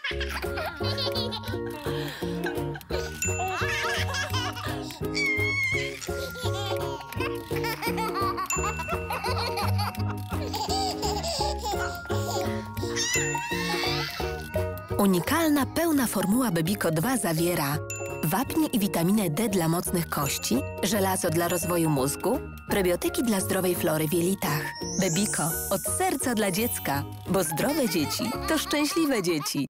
Unikalna, pełna formuła Bebico 2 zawiera wapń i witaminę D dla mocnych kości, żelazo dla rozwoju mózgu, prebiotyki dla zdrowej flory w jelitach. Bebico, od serca dla dziecka, bo zdrowe dzieci to szczęśliwe dzieci.